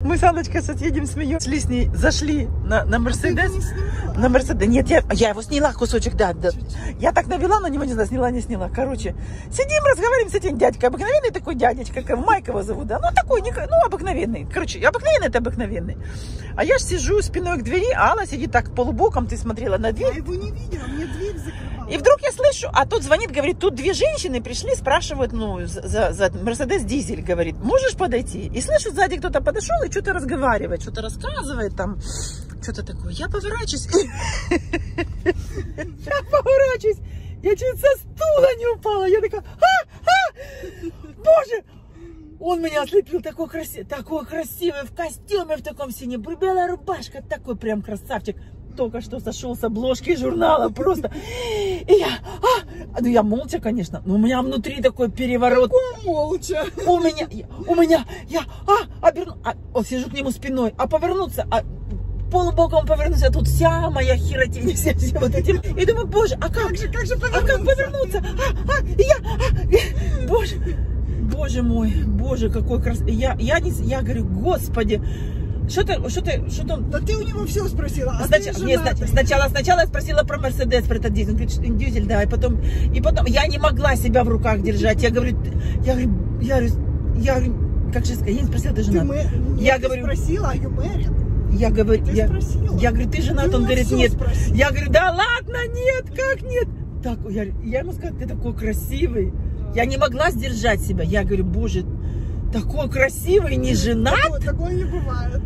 Мы с Анночкой едем, смеемся. Шли с ней, зашли на Мерседес. На Мерседес. Нет, я его сняла кусочек, да. Я так навела на него, не знаю, сняла, не сняла. Короче, сидим, разговариваем с этим дядькой. Обыкновенный такой дядечка, как Майк его зовут, да. Ну, такой, ну, обыкновенный. Короче, обыкновенный это обыкновенный. А я ж сижу спиной к двери, а Алла сидит так полубоком, ты смотрела на дверь. Я его не видела, мне дверь закрывала. И вдруг я слышу, а тут звонит, говорит, тут две женщины пришли, спрашивают, ну, за Мерседес дизель, говорит, можешь подойти? И слышу, сзади кто-то подошел и что-то разговаривает, что-то рассказывает там, что-то такое. Я поворачиваюсь, я чуть со стула не упала, я такая, боже! Он меня ослепил, такой красивый, в костюме, в таком синем, белая рубашка, такой прям красавчик. Только что сошел с обложки журнала, просто. И ну я молча, конечно, но у меня внутри такой переворот. Какой молча? Сижу к нему спиной, а повернуться, полубоком повернуться, а тут вся моя херотень, все вот этим. И думаю, боже, как же повернуться? Боже мой, боже, какой красивый. Я говорю, господи. Что он... Да ты у него все спросила. Сначала я спросила про Мерседес, про этот дизель. Он говорит, дизель, да. И потом я не могла себя в руках держать. Я говорю, как же сказать, я не спросила, ты женат? Я говорю, спросила, марried? Я говорю, ты женат? Он говорит, нет. Я говорю, да ладно, нет, как нет? Так, я ему сказала, ты такой красивый. Я не могла сдержать себя. Я говорю, боже, такой красивый, не женат? Такое не бывает.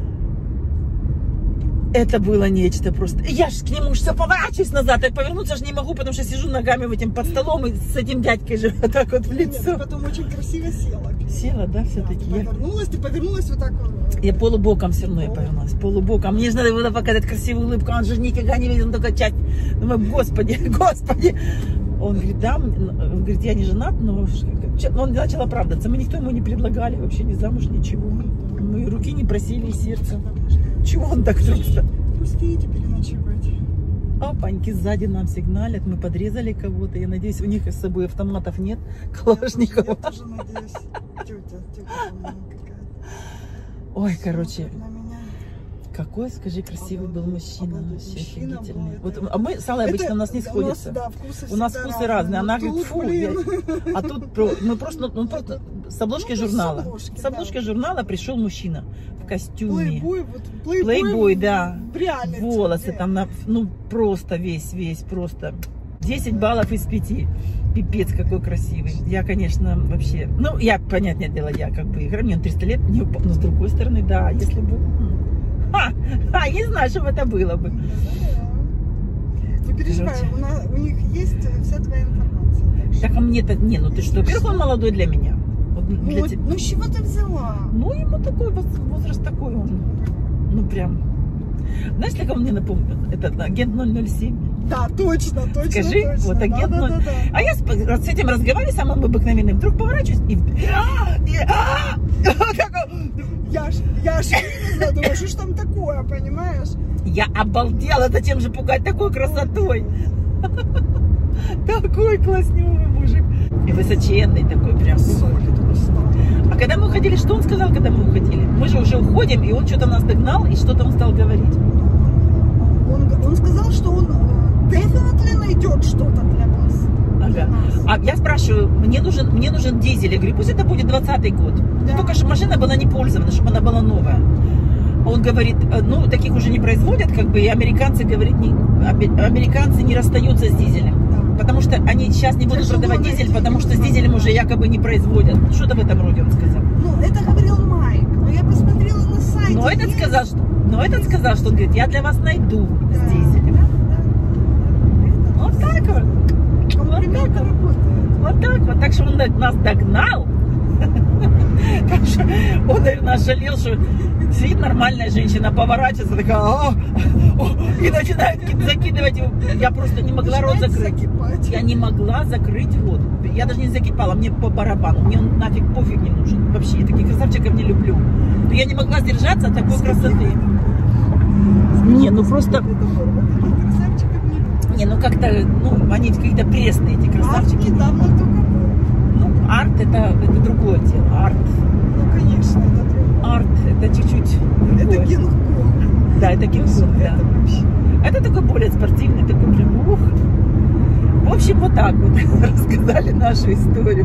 Это было нечто просто. Я ж к нему все поворачиваюсь назад, и повернуться же не могу, потому что сижу ногами в этим под столом и с этим дядькой же вот так вот в лицо. Нет, ты потом очень красиво села. Села, да, все-таки? Ты повернулась вот так вот. Я полубоком все равно я повернулась, полубоком. Мне же надо было показать красивую улыбку, он же нифига не видел, он только часть. Думаю, господи. Он говорит, да, он говорит, я не женат, но он начал оправдаться. Мы никто ему не предлагали, вообще ни замуж, ничего. Мы руки не просили, и сердце. Чего он так вдруг стал? Пустите переночевать. Опаньки, сзади нам сигналят, мы подрезали кого-то. Я надеюсь, у них с собой автоматов нет, калашников. Я тоже надеюсь. Тетя какая-то. Ой, короче. Какой, скажи, красивый был мужчина. Вообще офигительный. Вот, а мы с Аллой обычно у нас не сходятся. У нас вкусы разные. Она говорит, фу. А тут мы просто с обложки журнала. С обложки журнала пришел мужчина в костюме. Плейбой, да. Волосы там, ну просто весь просто. 10 баллов из 5. Пипец, какой красивый. Я, конечно, вообще... Ну, я, понятное дело, я как бы играю. Мне он 300 лет, не упал. Но с другой стороны, да, если бы... не знаю, что это было бы. Не переживай, у них есть вся твоя информация. Так, а мне-то... Не, ну ты что? Во-первых, он молодой для меня. Ну, с чего ты взяла? Ну, ему такой возраст такой он. Ну, прям... Знаешь, как он мне напомнил? Это агент 007. Да, точно. Скажи, точно. Вот агент 0. Да. А я с этим разговариваю, самым обыкновенным, вдруг поворачиваюсь и... Я ж думаю, что ж там такое, понимаешь? Я обалдела, зачем же пугать такой красотой? Такой класснювый мужик. И высоченный такой прям. А когда мы уходили, что он сказал, когда мы уходили? Мы же уже уходим, и он что-то нас догнал, и что-то он стал говорить. Он сказал, что он definitely найдет что-то для вас. Ага. А я спрашиваю, мне нужен дизель. Я говорю, пусть это будет 20-й год. Да. Только чтобы машина была не пользована, чтобы она была новая. Он говорит, ну, таких уже не производят, как бы, и американцы, говорит, американцы не расстаются с дизелем. Да. Потому что они сейчас не будут продавать дизель, потому что с дизелем уже якобы не производят. Что-то в этом роде он сказал. Ну, это говорил Майк. Но я посмотрела на сайте. Но этот сказал, что он говорит, я для вас найду с дизелем. Да. Вот так вот. Вот так вот. Так что он нас догнал. Так что он, наверное, ожалел, что сидит нормальная женщина, поворачивается, такая, и начинает закидывать его. Я просто не могла рот закрыть. Я не могла закрыть рот. Я даже не закипала, мне по барабану. Мне он нафиг пофиг не нужен. Вообще, я таких красавчиков не люблю. Но я не могла сдержаться от такой красоты. Не, ну просто... Не, ну как-то, ну, они какие-то пресные, эти красавчики. Арт это другое дело. Арт. Ну, конечно, это другое. Арт это чуть-чуть Да, это Кинг-Конг, да. Это такой более спортивный, такой прям ух. В общем, вот так вот рассказали нашу историю.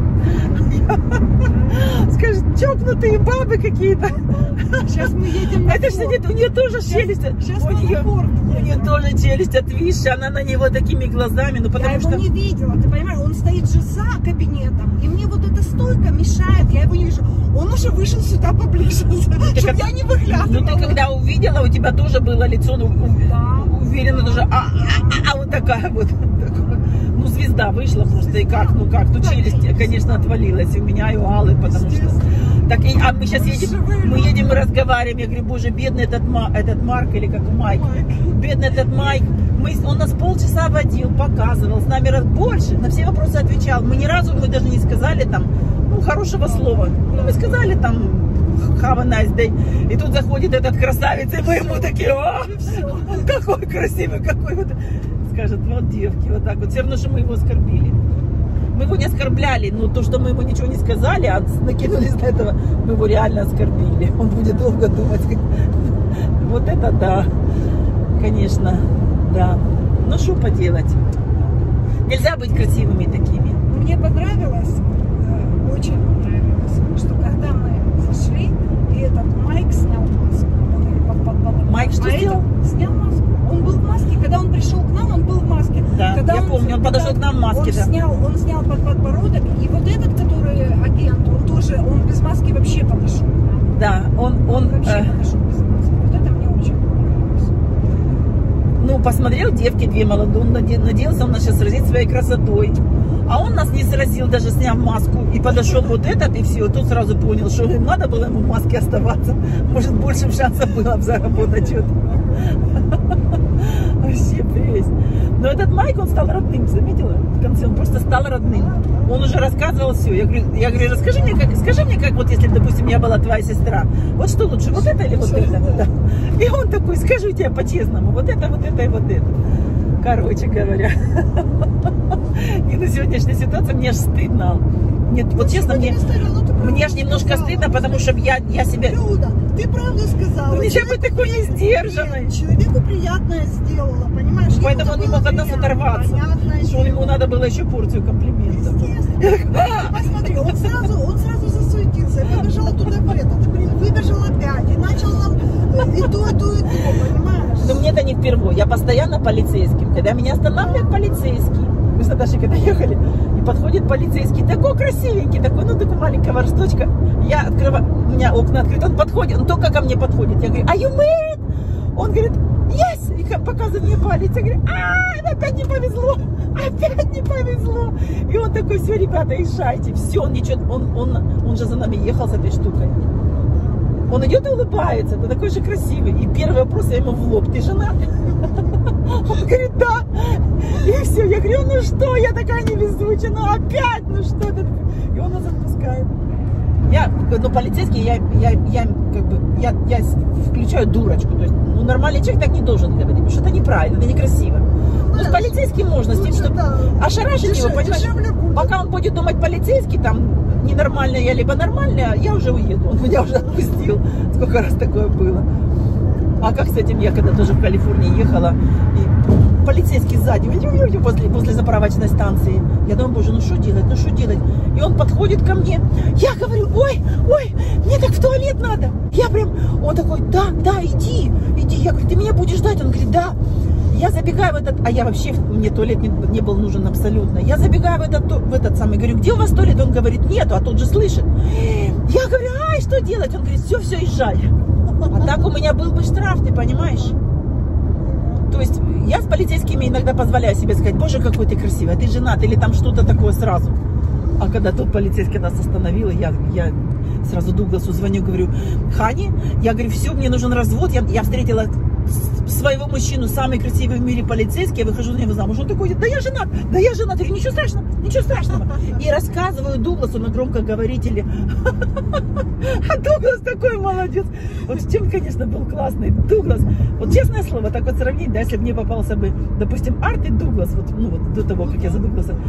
Скажет, чокнутые бабы какие-то. Сейчас мы едем. Это что нет, у нее тоже челюсть. Сейчас у нее тоже челюсть отвисшая, она на него такими глазами, ну потому что... Я его не видела, ты понимаешь, он стоит же за кабинетом, и мне вот эта стойка мешает, я его не вижу. Он уже вышел сюда поближе, чтобы я не выглядывала. Ну ты когда увидела, у тебя тоже было лицо, ну, уверенно тоже, вот такая вот. Ну, звезда вышла просто, и как, ну, челюсть, конечно, отвалилась у меня и у Аллы, потому что... Так, а мы сейчас едем, мы разговариваем, я говорю, боже, бедный этот Марк, или как Майк, бедный этот Майк, он нас полчаса водил, показывал, с нами раз больше, на все вопросы отвечал, мы ни разу, мы даже не сказали там, ну, хорошего слова, ну, мы сказали там, have a nice day, и тут заходит этот красавец, и мы ему такие, какой красивый, какой вот... Скажет, вот девки, вот так вот. Все равно, что мы его оскорбили. Мы его не оскорбляли, но то, что мы ему ничего не сказали, а накинулись на этого, мы его реально оскорбили. Он будет долго думать. Вот это да, конечно, да. Ну, что поделать? Нельзя быть красивыми такими. Мне понравилось, очень понравилось, что когда мы зашли, и этот Майк снял маску. Майк что сделал? Снял маску. Он был в маске, когда он пришел к нам, он был в маске. Да, когда я помню, он подошел к нам в маске. Он снял подбородок, и вот этот, который агент, он тоже, он без маски вообще подошел. Да, он вообще подошел без маски. Вот это мне очень понравилось. Ну, посмотрел, девки две молодые, он надеялся, он нас сейчас сразит своей красотой. А он нас не сразил, даже сняв маску, и подошел вот этот, и все, тут сразу понял, что им надо было ему в маске оставаться. Может, больше шансов было бы заработать что-то. Вообще прелесть. Но этот Майк, он стал родным, заметила? В конце он просто стал родным. Он уже рассказывал все. Я говорю, скажи мне, как вот если, допустим, я была твоя сестра, вот что лучше, вот это или вот это? Да. И он такой, скажу тебе по-честному, вот это и вот это. Короче говоря. И на сегодняшнюю ситуацию мне аж стыдно. Нет, вот честно, мне аж немножко стыдно, потому что я себя... Люда, ты правда сказала. Нельзя быть такой несдержанной. Человеку приятное сделала, понимаешь? Поэтому он не мог от нас оторваться. Что ему надо было еще порцию комплиментов. Естественно. Посмотри, он сразу засуетился. Я побежала туда в этот, выбежал опять и начал нам и то, понимаешь? Но мне это не впервые. Я постоянно полицейским. Когда меня останавливает полицейский, мы с Наташей когда ехали, и подходит полицейский, такой красивенький, такой, ну, такой маленького росточка. Я открываю, у меня окна открыты, он подходит, он только ко мне подходит. Я говорю, are you married? Он говорит, yes, и показывает мне палец. Я говорю, опять не повезло, опять не повезло. И он такой, все, ребята, езжайте, все, он ничего, он же за нами ехал с этой штукой. Он идет и улыбается, ты такой же красивый. И первый вопрос я ему в лоб, ты женат? Он говорит, да. И все, я говорю, ну что, я такая невезучая, ну опять, ну что ты? И он нас отпускает. Ну, полицейский, я включаю дурочку. То есть, ну, нормальный человек так не должен говорить, потому что это неправильно, это некрасиво. Ну, с полицейским можно, с тем, что ошарашить его, понимаешь? Пока он будет думать полицейский, там, ненормальная я, либо нормальная, я уже уеду. Он меня уже отпустил. Сколько раз такое было. А как с этим я, когда тоже в Калифорнии ехала, и полицейский сзади, возле заправочной станции. Я думаю, боже, ну что делать, И он подходит ко мне. Я говорю, ой, мне так в туалет надо. Я прям, он такой, да, иди. Я говорю, ты меня будешь ждать? Он говорит, да. Я забегаю в этот, а я вообще, мне туалет не был нужен абсолютно. Я забегаю в этот самый, говорю, где у вас туалет? Он говорит, нету, а тот же слышит. Я говорю, что делать? Он говорит, все, езжай. А так у меня был бы штраф, ты понимаешь? То есть я с полицейскими иногда позволяю себе сказать, боже, какой ты красивый, а ты женат, или там что-то такое сразу. А когда тот полицейский нас остановил, я сразу Дугласу звоню, говорю, Хани, я говорю, все, мне нужен развод, я встретила своего мужчину, самый красивый в мире полицейский, я выхожу за него замуж. Он такой, да я женат. Я говорю, ничего страшного. И рассказываю Дугласу на громкоговорителе. А Дуглас такой молодец. Вот с чем, конечно, был классный Дуглас. Вот честное слово, так вот сравнить, да, если бы мне попался бы, допустим, Арт и Дуглас, вот до того, как я за Дугласа.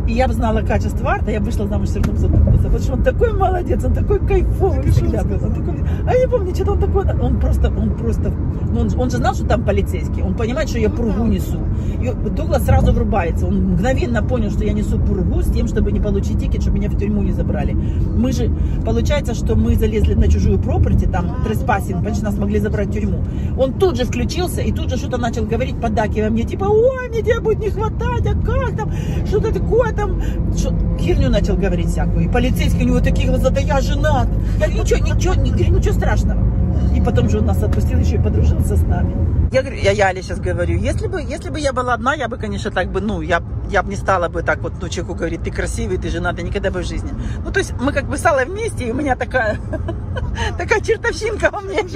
И я бы знала качество Арта, я вышла замуж все равно за Дугласа. Потому что он такой молодец, он такой кайфовый всегда был. Он такой, а я не помню, что он такой, он же знал, что там полицейский. Он понимает, что я пургу несу. И Дуглас сразу врубается. Он мгновенно понял, что я несу пургу с тем, чтобы не получить тикет, чтобы меня в тюрьму не забрали. Мы же, получается, что мы залезли на чужую пропорти, там треспассинг, значит, нас могли забрать в тюрьму. Он тут же включился и тут же что-то начал говорить, поддакивая мне, типа, ой, мне тебя будет не хватать, а как там, что-то такое там, херню начал говорить всякую. И полицейский у него такие глаза, да я женат. Я ничего страшного. И потом же он нас отпустил, еще и подружился с нами. Я говорю, я Але сейчас говорю, если бы я была одна, я бы, конечно, так бы, ну, я бы не стала бы так вот, ну, человеку говорит, ты красивый, ты женатый, никогда бы в жизни. Ну, то есть мы как бы с Аллой вместе, и у меня такая чертовщинка во мне.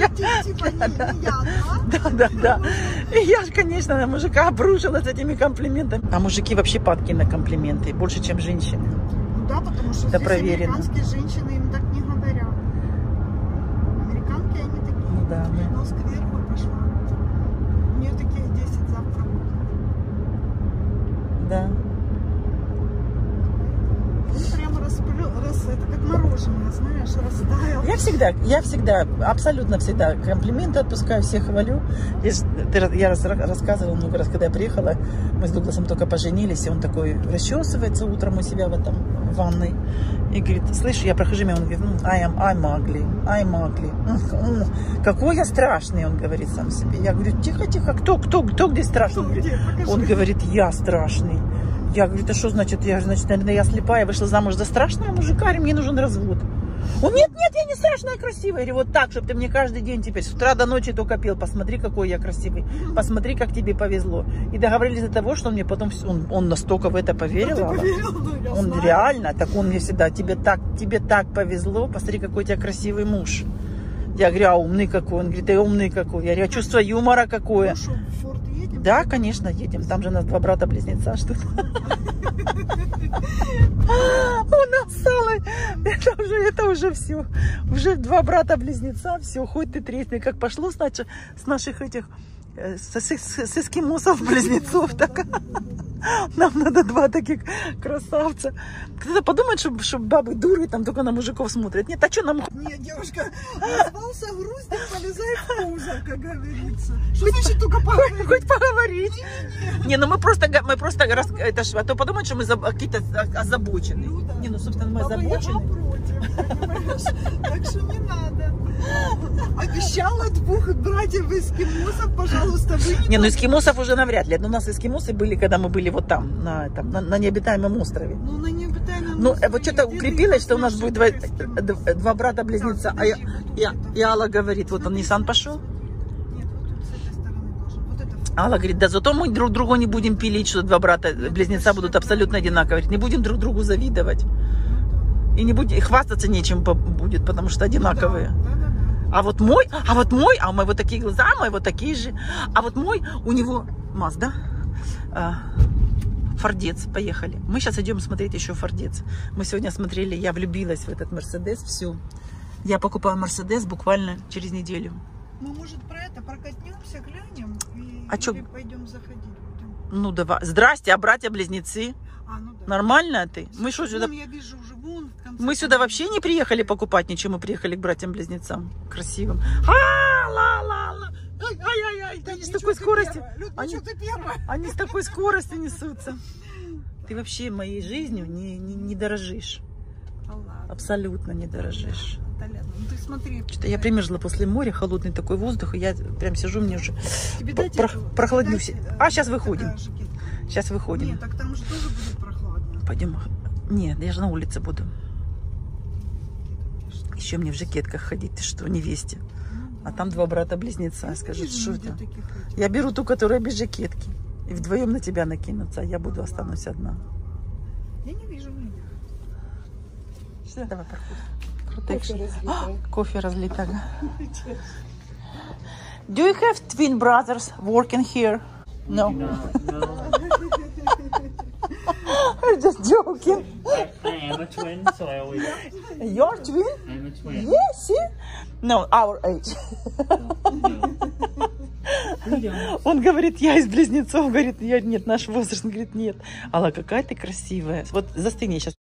Да. И я же, конечно, на мужика обрушилась этими комплиментами. А мужики вообще падки на комплименты, больше, чем женщины. Да, потому что здесь американские женщины им так не говорят. Американки, они такие. Ну, да, нос кверху пошла. У нее такие 10 завтра будут. Да. Он прямо это как мороженое, знаешь, растаял. Я всегда, абсолютно всегда комплименты отпускаю, всех хвалю. Я рассказывала много раз, когда я приехала, мы с Дугласом только поженились, и он такой расчесывается утром у себя в ванной. И говорит, слышь, я прохожу мимо, он говорит, I'm ugly. Какой я страшный, он говорит сам себе. Я говорю, тихо, кто где страшный? Он говорит, я страшный. Я говорю, это что значит, наверное, я слепая, вышла замуж за страшного мужика, и мне нужен развод. Он, нет, я не страшная, красивая. Я говорю, вот так, чтобы ты мне каждый день теперь с утра до ночи только пел, посмотри, какой я красивый, посмотри, как тебе повезло. И договорились до того, что он мне потом, он настолько в это поверил. Он знаю. Реально, так он мне всегда, тебе так повезло, посмотри, какой у тебя красивый муж. Я говорю, а умный какой? Он говорит, умный какой. Я говорю, а чувство юмора какое? Ну что, в Форт едем? Да, конечно, едем. Там же у нас 2 брата-близнеца, что-то. У нас Салой, это уже все. Уже 2 брата-близнеца, все, хоть ты тресни. Как пошло с наших этих, с эскимосов-близнецов, так. Нам надо 2 таких красавца. Кто-то подумает, что бабы дуры, там только на мужиков смотрят. Нет, а что нам... Нет, девушка, назвался груздик, полезай в пузо, как говорится. Что значит только поговорить? Хоть поговорить. Не, ну мы просто это ж, а то подумают, что мы какие-то озабоченные. Не, ну, собственно, мы озабочены. Так что не надо. Обещала 2 братьев эскимосов, пожалуйста, вы. Не, ну эскимосов уже навряд ли. Но у нас эскимосы были, когда мы были вот там, на необитаемом острове. Ну, на необитаемом острове. Ну, вот что-то укрепилось, что у нас будет 2 брата-близнеца. И Алла говорит, вот он, Nissan пошел. Нет, вот тут с этой стороны тоже. Вот это. Алла говорит, да зато мы друг другу не будем пилить, что 2 брата-близнеца будут абсолютно одинаковые. Не будем друг другу завидовать. И не будем, и хвастаться нечем будет, потому что одинаковые. А мой, а у моего такие глаза, а у моего такие же. А вот мой, у него Мазда, Фордец, поехали. Мы сейчас идем смотреть еще Фордец. Мы сегодня смотрели, я влюбилась в этот Мерседес, все. Я покупаю Мерседес буквально через неделю. Мы, может, прокатнемся, глянем и пойдем заходить. Ну, давай. Здрасте, а братья-близнецы? Ну да. Нормально ты? Мы что сюда... Я вижу уже вон в конце. Мы сюда вообще не приехали покупать ничего, мы приехали к братьям-близнецам красивым. Ай-яй-яй, они с такой скоростью. Они с такой скоростью несутся. Ты вообще моей жизнью не дорожишь. Абсолютно не дорожишь. Ну ты смотри. Что-то я примерзла после моря, холодный такой воздух, и я прям сижу, мне уже прохладнюсь. А сейчас выходим. Сейчас выходим. Нет, так там же тоже будет прохладно. Пойдем. Нет, я же на улице буду. Еще мне в жакетках ходить, ты что, невесте. А там 2 брата-близнеца. Скажут, что это? Я беру ту, которая без жакетки. И вдвоем на тебя накинутся, а я останусь одна. Я не вижу меня. Все, давай проходим. Кофе разлит. Do you have twin brothers working here? No. I'm just joking. I am a twin, so I always... You're a twin? I'm a twin. Yes, see? No, our age. No. Он говорит, я из близнецов, говорит, нет, наш возраст, он говорит, нет. Алла, какая ты красивая. Вот застыни сейчас.